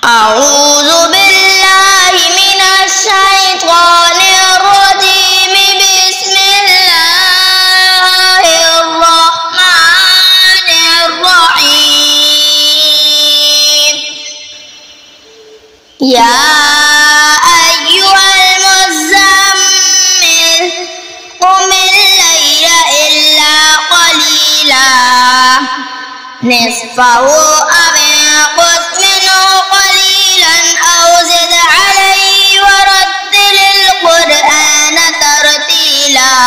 أعوذ بالله من الشيطان الرجيم. بسم الله الرحمن الرحيم. يا أيها المزمل قم الليل إلا قليلا نصفه أو انقص منه قليلا أو زد عليه ورتل القرآن ترتيلا.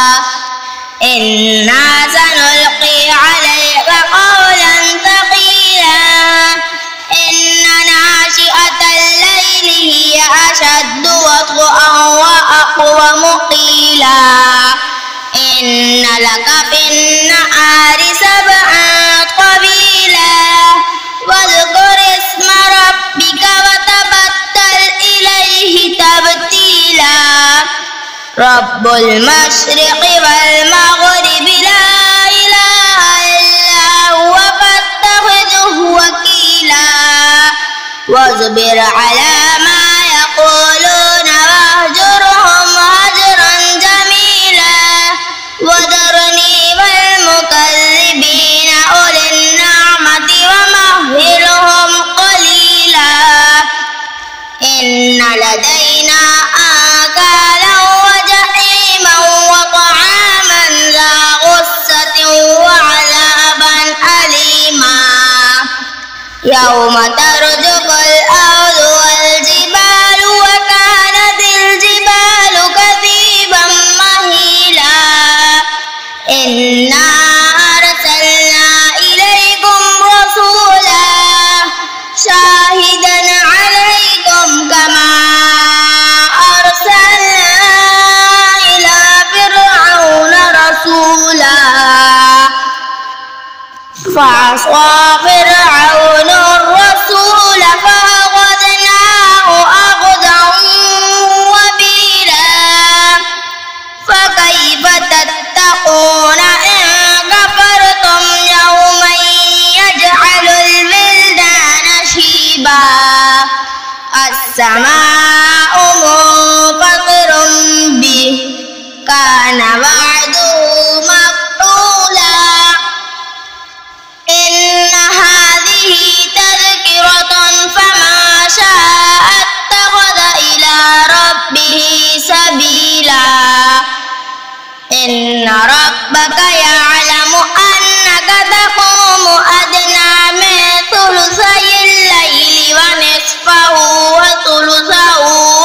إنا سنلقي عليك قولا ثقيلا. إن ناشئة الليل هي أشد وطئا وأقوم قيلا. إن لك في النهار سبعا طويلا واذكر اسم ربك وتبتل إليه تبتيلا. رب المشرق والمغرب لا إله إلا هو فاتخذه وكيلا. واصبر على ما يقولون واهجرهم هجرا جميلا. وذرني والمكذبين أولي النعمة ومهلهم قليلا. إن لدينا أنكالا وجحيما وطعاما ذا غصة وعذابا أليما. يوم ترجف الأرض والجبال وكانت الجبال كثيبا مهيلا. إنا أرسلنا إليكم رسولا شاهدا عليكم كما أرسلنا إلى فرعون رسولا. فعصى فرعون الرسول فأخذناه أخذا وبيلا. فكيف تتقون إن كفرتم يوما يجعل الولدان شيبا. السماء منفطر به كان وعده مفعولا. إن هذه تذكرة فمن شاء اتخذ إلى ربه سبيلا. إن ربك يعلم أنك تقوم أدنى من ثلثي الليل ونصفه وثلثه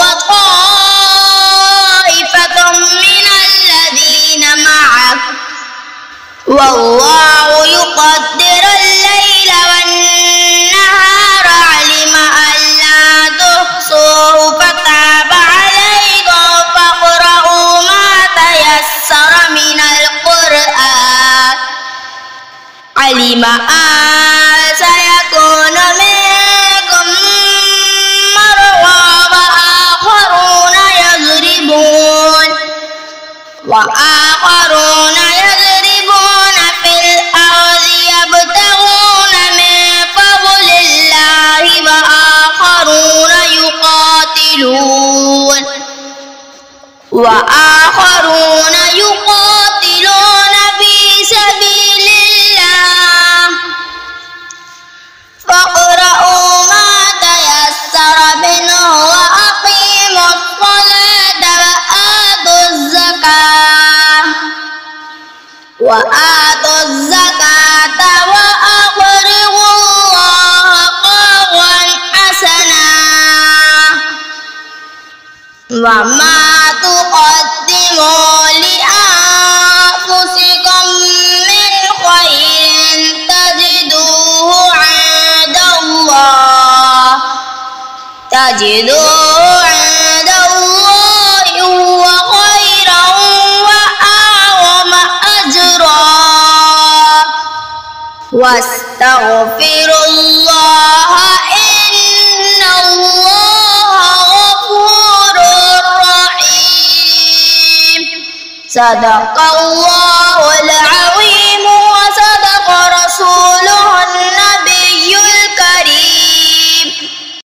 وطائفة من الذين معك والله يقدر الليل والنهار علم أن لا تحصوه فتاب عليكم فاقرؤوا ما تيسر من القرآن. علم أن سيكون منكم مرضى وآخرون يضربون في الأرض يبتغون من فضل الله وآخرون يقاتلون في سبيل الله. فاقرؤوا ما تيسر منه وأقيموا الصلاة وآتوا الزكاة وأقرضوا الله قرضا حسنا. وما تقدموا لأنفسكم من خير تجدوه عند الله هو خيرا وأعظم أجرا. واستغفروا الله إن الله غفور رحيم. صدق